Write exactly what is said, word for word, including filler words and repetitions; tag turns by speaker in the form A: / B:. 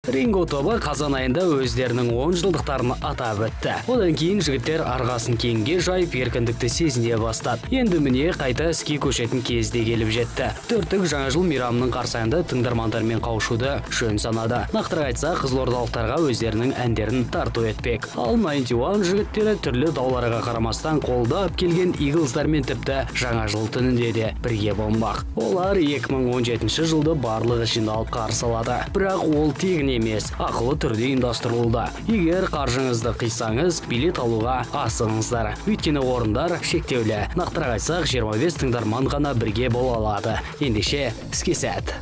A: Ринго тобы қазан айында өздерінің он жылдықтарын атап өтті. Одан кейін жігіттер арғасын кеңге жайып еркіндікті сезіне бастады. Енді міне қайта іске көшетін кезде келіп жетті. Төрттік жаңа жыл мейрамының қарсаңында тыңдармандармен қауышуды жөн санады. Нақтырақ айтсақ, қызылордалықтарға өздерінің әндерін тарту етпек. Ал тоғыз бір жігіттері түрлі дауларға қарамастан қолдап келген Иглздармен тіпті жаңа жыл түнінде де бірге болмақ. Олар екі мың он жетінші жылды барлығы жиналып қарсы алады. Бірақ ол тегін емес, ақылы түрде ұйымдастырылды. Егер қаржыңызды қисаңыз, билет алуға асығыңыздар. Өйткені орындар шектеулі. Нақтырақ айтсақ, жиырма бес тыңдарман ғана бірге бола алады. Ендеше іске сәт.